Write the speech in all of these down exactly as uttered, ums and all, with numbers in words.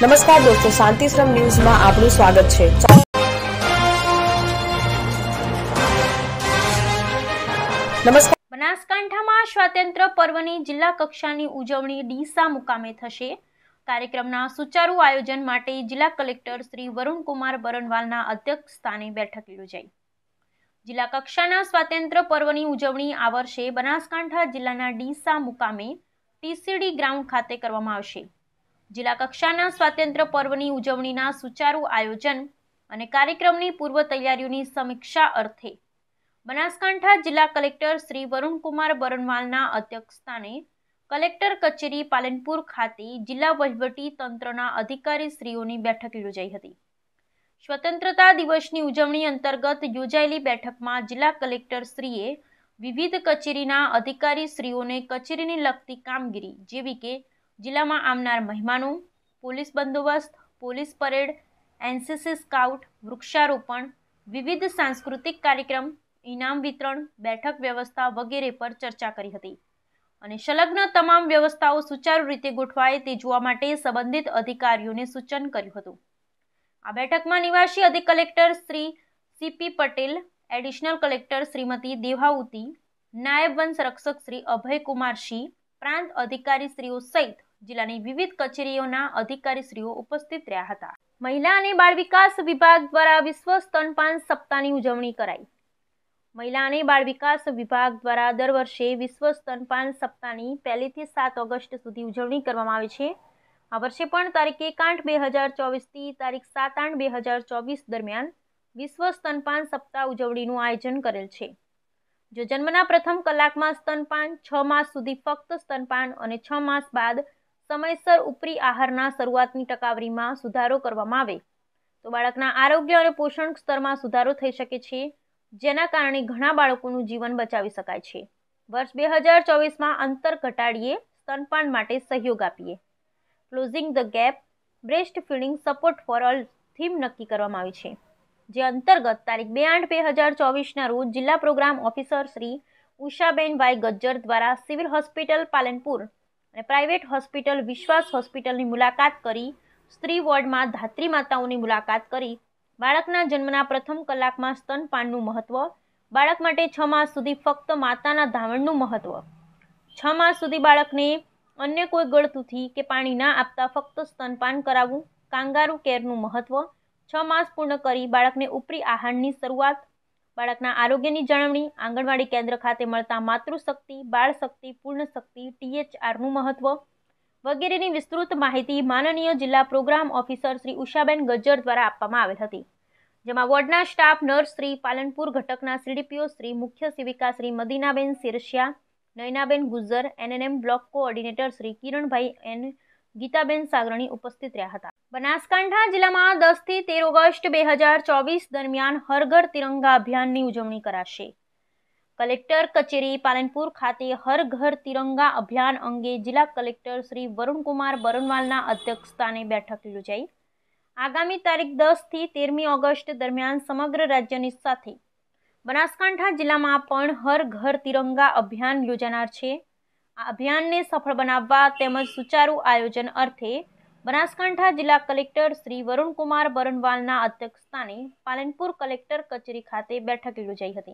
નમસ્કાર દોસ્તો, શાંતિશ્રમ ન્યૂઝમાં આપનું સ્વાગત છે। નમસ્કાર। બનાસકાંઠામાં સ્વાતંત્ર્ય પર્વની જિલ્લા કક્ષાની ઉજવણી ડીસા મુકામે થશે। કાર્યક્રમના સુચારુ આયોજન માટે જિલ્લા કલેક્ટર શ્રી વરુણકુમાર બરનવાલના અધ્યક્ષ સ્થાને બેઠક યોજાઈ। જિલ્લા કક્ષાના સ્વાતંત્ર્ય પર્વની ઉજવણી આ વર્ષે બનાસકાંઠા જિલ્લાના ડીસા મુકામે ટીસીડી ગ્રાઉન્ડ ખાતે કરવામાં આવશે। જિલ્લા કક્ષાના સ્વાતંત્ર્ય પર્વની ઉજવણીના સુચારુ આયોજન અને કાર્યક્રમની પૂર્વ તૈયારીઓની સમીક્ષા અર્થે બનાસકાંઠા જિલ્લા કલેક્ટર શ્રી વરુણકુમાર બરનવાલના અધ્યક્ષસ્થાને કલેક્ટર કચેરી પાલનપુર ખાતે જિલ્લા વહીવટી તંત્રના અધિકારીશ્રીઓની બેઠક યોજાઈ હતી। સ્વતંત્રતા દિવસની ઉજવણી અંતર્ગત યોજાયેલી બેઠકમાં જિલ્લા કલેક્ટરશ્રીએ વિવિધ કચેરીના અધિકારીશ્રીઓને કચેરીને લગતી કામગીરી જેવી કે જિલ્લામાં આવનાર મહેમાનો, પોલીસ બંદોબસ્ત, પોલીસ પરેડ, એનસીસી સ્કાઉટ, વૃક્ષારોપણ, વિવિધ સાંસ્કૃતિક કાર્યક્રમ, ઇનામ વિતરણ, બેઠક વ્યવસ્થા વગેરે પર ચર્ચા કરી હતી અને સંલગ્ન તમામ વ્યવસ્થાઓ સુચારુ રીતે ગોઠવાય તે જોવા માટે સંબંધિત અધિકારીઓને સૂચન કર્યું હતું। આ બેઠકમાં નિવાસી અધિક collector Shri CP Patel, additional collector Shrimati Devahuti, નાયબ વન સંરક્ષક શ્રી અભયકુમાર સિંહ, પ્રાંત અધિકારીશ્રીઓ સહિત જિલ્લાની વિવિધ કચેરીઓના અધિકારીશ્રીઓ ઉપસ્થિત રહ્યા હતા। મહિલા અને બાળ વિકાસ વિભાગ દ્વારા વિશ્વ સ્તનપાન સપ્તાહની ઉજવણી કરાઈ। મહિલા અને બાળ વિકાસ વિભાગ દ્વારા દર વર્ષે વિશ્વ સ્તનપાન સપ્તાહની પહેલીથી સાત ઓગસ્ટ સુધી ઉજવણી કરવામાં આવે છે। આ વર્ષે પણ તારીખ એક આઠ બે હજાર ચોવીસથી તારીખ સાત આઠ બે હજાર ચોવીસ દરમિયાન વિશ્વ સ્તનપાન સપ્તાહ ઉજવણીનું આયોજન કરેલ છે। જો જન્મના પ્રથમ કલાકમાં સ્તનપાન, છ માસ સુધી ફક્ત સ્તનપાન અને છ માસ બાદ સમયસર ઉપરી આહારના શરૂઆતની ટકાવારીમાં સુધારો કરવામાં આવે તો બાળકના આરોગ્ય અને પોષણ સ્તરમાં સુધારો થઈ શકે છે, જેના કારણે ઘણા બાળકોનું જીવન બચાવી શકાય છે। વર્ષ બે હજાર ચોવીસમાં અંતર ઘટાડીએ, સ્તનપાન માટે સહયોગ આપીએ, closing the gap, breast feeding support for all theme નક્કી કરવામાં આવી છે, જે અંતર્ગત તારીખ બે આઠ બે હજાર ચોવીસના રોજ જિલ્લા program officer Shri Ushaben Y Gajjar દ્વારા સિવિલ હોસ્પિટલ પાલનપુર અને પ્રાઇવેટ હોસ્પિટલ વિશ્વાસ હોસ્પિટલની મુલાકાત કરી સ્ત્રી વોર્ડમાં ધાત્રી માતાઓની મુલાકાત કરી બાળકના જન્મના પ્રથમ કલાકમાં સ્તનપાનનું મહત્વ, બાળક માટે છ માસ સુધી ફક્ત માતાના ધાવણનું મહત્વ, છ માસ સુધી બાળકને અન્ય કોઈ ગળતુથી કે પાણી ના આપતા ફક્ત સ્તનપાન કરાવવું, કાંગારૂ કેરનું મહત્વ, છ માસ પૂર્ણ કરી બાળકને ઉપરી આહારની શરૂઆત, બાળકના આરોગ્યની જાળવણી, આંગણવાડી કેન્દ્ર ખાતે મળતા માતૃશક્તિ, બાળ શક્તિ, પૂર્ણ શક્તિ, ટીએચઆરનું મહત્વ વગેરેની વિસ્તૃત માહિતી માનનીય જિલ્લા પ્રોગ્રામ ઓફિસર શ્રી ઉષાબેન ગજ્જર દ્વારા આપવામાં આવેલ હતી, જેમાં વોર્ડના સ્ટાફ નર્સ શ્રી, પાલનપુર ઘટકના સીડીપીઓ શ્રી, મુખ્ય સેવિકા Shri Madinaben Shershiya, Nayanaben Gujjar, ANM block coordinator Shri Kiranbhai N, Gitaben Sagrani ઉપસ્થિત રહ્યા હતા। બનાસકાંઠા જિલ્લામાં દસ થી તેર ઓગસ્ટ બે હજાર ચોવીસ દરમિયાન હર ઘર તિરંગા અભિયાનની ઉજવણી કરાશે। કલેક્ટર કચેરી પાલનપુર ખાતે હર ઘર તિરંગા અભિયાન અંગે જિલ્લા કલેક્ટર શ્રી વરુણકુમાર બરનવાલના અધ્યક્ષસ્થાને બેઠક યોજાઈ। આગામી તારીખ દસ થી તેરમી ઓગસ્ટ દરમિયાન સમગ્ર રાજ્યની સાથે બનાસકાંઠા જિલ્લામાં પણ હર ઘર તિરંગા અભિયાન યોજાનાર છે। આ અભિયાનને સફળ બનાવવા તેમજ સુચારુ આયોજન અર્થે બનાસકાંઠા જિલ્લા કલેક્ટર શ્રી વરુણકુમાર બરનવાલના અધ્યક્ષસ્થાને પાલનપુર કલેક્ટર કચેરી ખાતે બેઠક યોજાઈ હતી।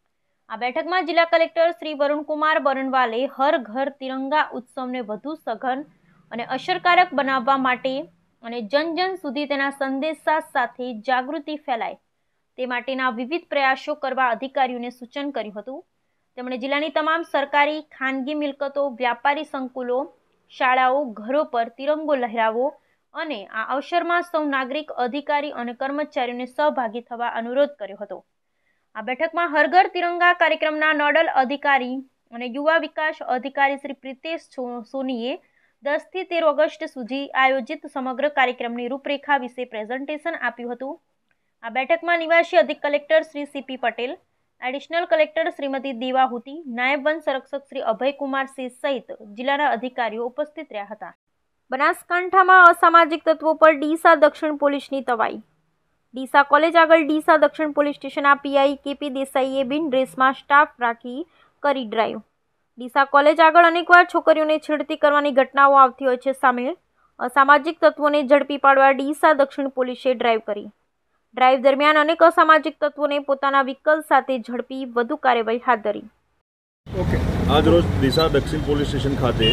આ બેઠકમાં જિલ્લા કલેક્ટર શ્રી વરુણકુમાર બરનવાલે હર ઘર તિરંગા ઉત્સવને વધુ સઘન અને અસરકારક બનાવવા માટે અને જન જન સુધી તેના સંદેશા સાથે જાગૃતિ ફેલાય તે માટેના વિવિધ પ્રયાસો કરવા અધિકારીઓને સૂચન કર્યું હતું। તેમણે જિલ્લાની તમામ સરકારી, ખાનગી મિલકતો, વ્યાપારી સંકુલો, શાળાઓ, ઘરો પર તિરંગો લહેરાવો અને આ અવસરમાં સૌ નાગરિક, અધિકારી અને કર્મચારીઓને સહભાગી થવા અનુરોધ કર્યો હતો। આ બેઠકમાં હર ઘર તિરંગા કાર્યક્રમના નોડલ અધિકારી અને યુવા વિકાસ અધિકારી શ્રી પ્રિતેશ સોનીએ દસ થી તેર ઓગસ્ટ સુધી આયોજિત સમગ્ર કાર્યક્રમની રૂપરેખા વિશે પ્રેઝન્ટેશન આપ્યું હતું। આ બેઠકમાં નિવાસી અધિક collector Shri CP Patel, additional collector Shrimati Devahuti, નાયબ વન સંરક્ષક શ્રી અભયકુમાર સિંહ સહિત જિલ્લાના અધિકારીઓ ઉપસ્થિત રહ્યા હતા। બનાસકાંઠામાં અસામાજિક તત્વો પર ડીસા દક્ષિણ પોલીસની તવાઈ। ડીસા કોલેજ આગળ ડીસા દક્ષિણ પોલીસ સ્ટેશનના પીઆઈ કેપી દેસાઈએ બિન ડ્રેસમાં સ્ટાફ રાખી કરી ડ્રાઈવ। ડીસા કોલેજ આગળ અનેકવાર છોકરીઓને છેડતી કરવાની ઘટનાઓ આવતી હોય છે સામે અસામાજિક તત્વોને ઝડપી પાડવા ડીસા દક્ષિણ પોલીસે ડ્રાઈવ કરી. ડ્રાઈવ દરમિયાન અનેક અસામાજિક તત્વોને પોતાના વ્હીકલ સાથે ઝડપી વધુ કાર્યવાહી હાથ ધરી. ઓકે આજ રોજ ડીસા દક્ષિણ પોલીસ સ્ટેશન ખાતે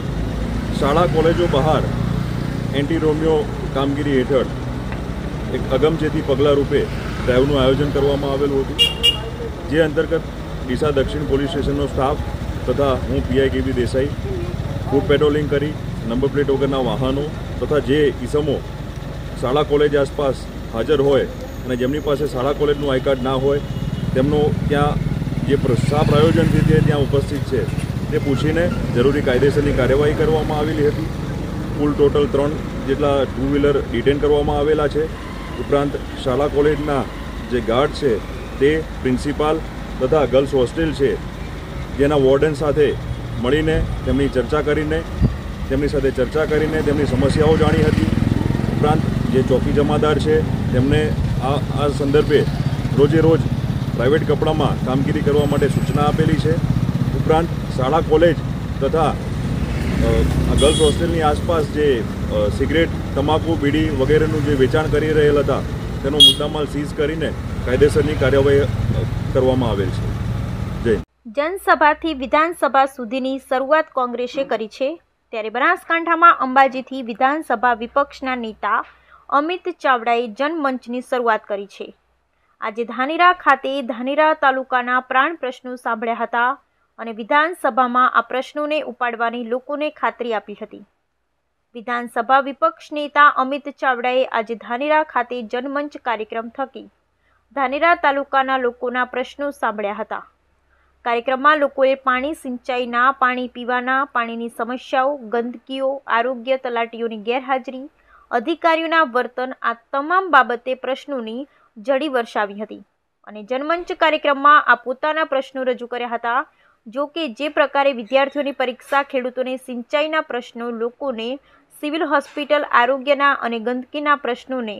શાળા કોલેજો બહાર એન્ટી રોમિયો કામગીરી હેઠળ એક અગમચેતી પગલાં રૂપે ડ્રાઈવનું આયોજન કરવામાં આવેલું હતું, જે અંતર્ગત ડીસા દક્ષિણ પોલીસ સ્ટેશનનો સ્ટાફ તથા હું PI KB Desai foot patrolling કરી નંબર પ્લેટ વગરના વાહનો તથા જે ઈસમો શાળા કોલેજ આસપાસ હાજર હોય અને જેમની પાસે શાળા કોલેજનું આઈ કાર્ડ ના હોય તેમનો ત્યાં જે શાળા પ્રાયોજનથી તે ત્યાં ઉપસ્થિત છે તે પૂછીને જરૂરી કાયદેસરની કાર્યવાહી કરવામાં આવેલી હતી. કુલ ટોટલ ત્રણ જેટલા ટુ વ્હીલર ડિટેન કરવામાં આવેલા છે. ઉપરાંત શાળા કોલેજના જે ગાર્ડ છે તે પ્રિન્સિપાલ તથા ગર્લ્સ હોસ્ટેલ છે જેના વોર્ડન સાથે મળીને તેમની ચર્ચા કરીને તેમની સાથે ચર્ચા કરીને તેમની સમસ્યાઓ જાણી હતી. ઉપરાંત જે ચોકી જમાદાર છે તેમને આ આ સંદર્ભે રોજે રોજ પ્રાઇવેટ કપડામાં કામગીરી કરવા માટે સૂચના આપેલી છે. ઉપરાંત શાળા કોલેજ તથા ગર્લ્સ હોસ્ટેલની આસપાસ જે સિગરેટ, તમાકુ, બીડી વગેરેનું જે વેચાણ કરી રહેલ હતા તેનો મુદ્દામાલ સીઝ કરીને કાયદેસરની કાર્યવાહી કરવામાં આવેલ છે. જય. જનસભાથી વિધાનસભા સુધીની શરૂઆત કોંગ્રેસે કરી છે, ત્યારે બનાસકાંઠામાં અંબાજીથી વિધાનસભા વિપક્ષના નેતા અમિત ચાવડાએ જનમંચની શરૂઆત કરી છે. આજે ધાનેરા ખાતે ધાનેરા તાલુકાના પ્રાણ પ્રશ્નો સાંભળ્યા હતા અને વિધાનસભામાં આ પ્રશ્નોને ઉપાડવાની લોકોને ખાતરી આપી હતી. વિધાનસભા વિપક્ષ નેતા અમિત ચાવડાએ આજે ધાનેરા ખાતે જનમંચ કાર્યક્રમ થકી ધાનેરા તાલુકાના લોકોના પ્રશ્નો સાંભળ્યા હતા. કાર્યક્રમમાં લોકોએ પાણી, સિંચાઈના પાણી, પીવાના પાણીની સમસ્યાઓ, ગંદકીઓ, આરોગ્ય તલાટીઓની ગેરહાજરી, અધિકારીઓના વર્તન આ તમામ બાબતે પ્રશ્નોની જડી વર્ષાવી હતી અને જનમંચ કાર્યક્રમમાં આ પોતાના પ્રશ્નો રજૂ કર્યા હતા. જો કે જે પ્રકારે વિદ્યાર્થીઓની પરીક્ષા, ખેડૂતોને સિંચાઈના પ્રશ્નો, લોકોને સિવિલ હોસ્પિટલ, આરોગ્યના અને ગંદકીના પ્રશ્નોને,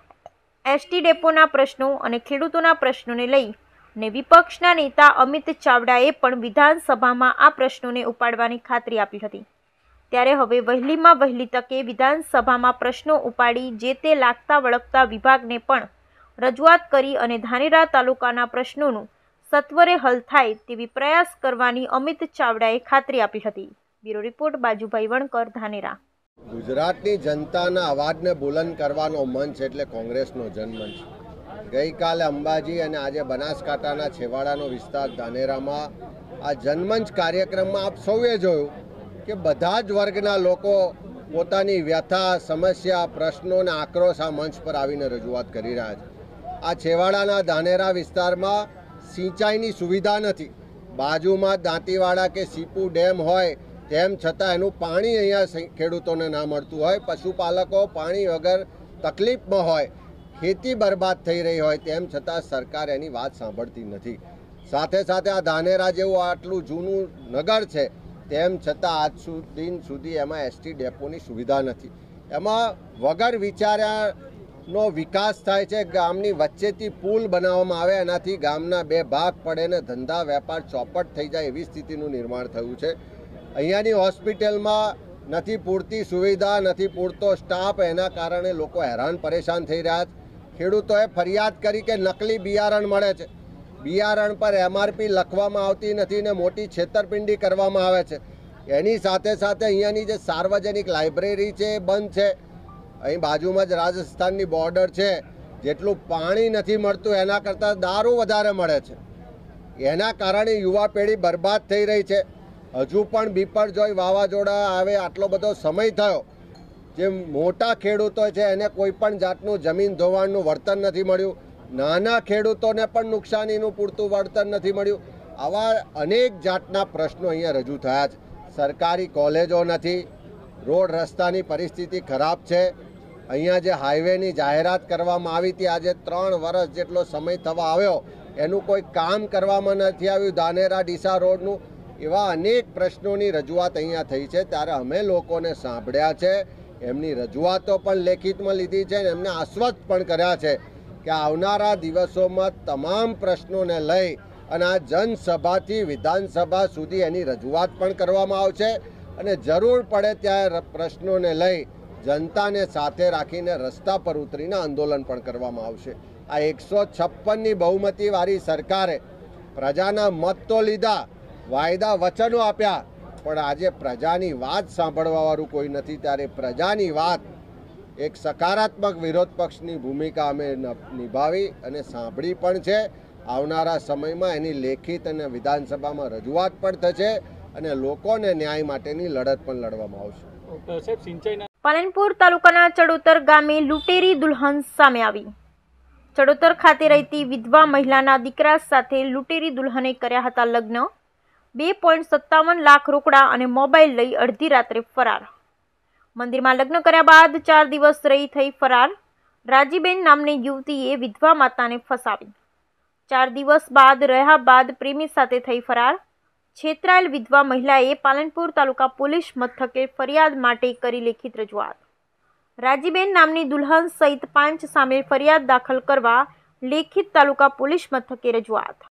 એસટી ડેપોના પ્રશ્નો અને ખેડૂતોના પ્રશ્નોને લઈ અને વિપક્ષના નેતા અમિત ચાવડાએ પણ વિધાનસભામાં આ પ્રશ્નોને ઉપાડવાની ખાતરી આપી હતી. ત્યારે હવે વહેલીમાં વહેલી તકે વિધાનસભામાં પ્રશ્નો ઉપાડી જે તે લાગતા વળગતા વિભાગને પણ રજૂઆત કરી અને ધાનેરા તાલુકાના પ્રશ્નોનું સત્વરે હલ થાય તેવી પ્રયાસ કરવાની અમિત ચાવડાએ ખાતરી આપી હતી. Bureau report Bajubhai Vankar, Dhanera. ગુજરાતની જનતાના અવાજને બુલંદ કરવાનો મંચ એટલે કોંગ્રેસનો જનમંચ. ગઈકાલે અંબાજી અને આજે બનાસકાંઠાના છેવાડાનો વિસ્તાર ધાનેરામાં આ જનમંચ કાર્યક્રમમાં આપ સૌએ જોયું કે બધા જ વર્ગના લોકો પોતાની વ્યથા, સમસ્યા, પ્રશ્નો અને આક્રોશ આ મંચ પર આવીને રજૂઆત કરી રહ્યા છે. આ છેવાડાના ધાનેરા વિસ્તારમાં સિંચાઈની સુવિધા નથી. બાજુમાં દાંતીવાડા કે સીપુ ડેમ હોય તેમ છતાં એનું પાણી અહીંયા ખેડૂતોને ના મળતું હોય, પશુપાલકો પાણી વગર તકલીફમાં હોય, ખેતી બરબાદ થઈ રહી હોય તેમ છતાં સરકાર એની વાત સાંભળતી નથી. સાથે સાથે આ ધાનેરા જેવું આટલું જૂનું નગર છે તેમ છતાં આજ સુધી સુધી એમાં એસટી ડેપોની સુવિધા નથી. એમાં વગર વિચાર્યાનો વિકાસ થાય છે. ગામની વચ્ચેથી પુલ બનાવવામાં આવે, એનાથી ગામના બે ભાગ પડે ને ધંધા વેપાર ચોપટ થઈ જાય એવી સ્થિતિનું નિર્માણ થયું છે. અહીંયાની હોસ્પિટલમાં નથી પૂરતી સુવિધા, નથી પૂરતો સ્ટાફ, એના કારણે લોકો હેરાન પરેશાન થઈ રહ્યા છે. ખેડૂતોએ ફરિયાદ કરી કે નકલી બિયારણ મળે છે, બિયારણ પર એમઆરપી લખવામાં આવતી નથી ને મોટી છેતરપિંડી કરવામાં આવે છે. એની સાથે સાથે અહીંયાની જે સાર્વજનિક લાઇબ્રેરી છે એ બંધ છે. અહીં બાજુમાં જ રાજસ્થાનની બોર્ડર છે, જેટલું પાણી નથી મળતું એના કરતાં દારૂ વધારે મળે છે. એના કારણે યુવા પેઢી બરબાદ થઈ રહી છે. હજુ પણ બીપરજોય વાવાઝોડા આવે આટલો બધો સમય થયો, જે મોટા ખેડૂતો છે એને કોઈ પણ જાતનું જમીન ધોવાણનું વળતર નથી મળ્યું, નાના ખેડૂતોને પણ નુકસાનીનું પૂરતું વળતર નથી મળ્યું. આવા અનેક જાતના પ્રશ્નો અહીંયા રજૂ થયા છે. સરકારી કોલેજો નથી, રોડ રસ્તાની પરિસ્થિતિ ખરાબ છે. અહીંયા જે હાઈવેની જાહેરાત કરવામાં આવી હતી, આજે ત્રણ વર્ષ જેટલો સમય થવા આવ્યો, એનું કોઈ કામ કરવામાં નથી આવ્યું. ધાનેરા ડીસા રોડનું એવા અનેક પ્રશ્નોની રજૂઆત અહીંયા થઈ છે. ત્યારે અમે લોકોને સાંભળ્યા છે, એમની રજૂઆતો પણ લેખિતમાં લીધી છે અને એમને આશ્વસ્ત પણ કર્યા છે કે આવનારા દિવસોમાં તમામ પ્રશ્નોને લઈ અને આ જનસભાથી વિધાનસભા સુધી એની રજૂઆત પણ કરવામાં આવશે અને જરૂર પડે ત્યારે પ્રશ્નોને લઈ જનતાને સાથે રાખીને રસ્તા પર ઉતરીને આંદોલન પણ કરવામાં આવશે. આ એકસો છપ્પનની બહુમતીવાળી સરકારે પ્રજાના મત તો લીધા, વાયદા વચનો આપ્યા, પણ આજે પ્રજાની વાત સાંભળવાવાળું કોઈ નથી. ત્યારે પ્રજાની વાત એક સકારાત્મક વિરોધ પક્ષની ભૂમિકા અમે નિભાવી અને સાંભળી પણ છે. આવનારા સમયમાં એની લેખિત અને વિધાનસભામાં રજૂઆત પણ થશે અને લોકોને ન્યાય માટેની લડત પણ લડવામાં આવશે. પાલનપુર તાલુકાના ચડોતર ગામે લૂંટેરી દુલ્હન સામે આવી. ચડોતર ખાતે રહેતી વિધવા મહિલાના દીકરા સાથે લૂંટેરી દુલ્હને કર્યા હતા લગ્ન. બે પોઈન્ટ સત્તાવન લાખ રોકડા અને મોબાઈલ લઈ અડધી રાત્રે ફરાર. મંદિરમાં લગ્ન કર્યા બાદ ચાર દિવસ રહી થઈ ફરાર. રાજીબેન નામની યુવતીએ વિધવા માતાને ફસાવી. ચાર દિવસ બાદ રહ્યા બાદ પ્રેમી સાથે થઈ ફરાર. છેતરાયેલ વિધવા મહિલાએ પાલનપુર તાલુકા પોલીસ મથકે ફરિયાદ માટે કરી લેખિત રજૂઆત. રાજીબેન નામની દુલ્હન સહિત પાંચ સામે ફરિયાદ દાખલ કરવા લેખિત તાલુકા પોલીસ મથકે રજૂઆત.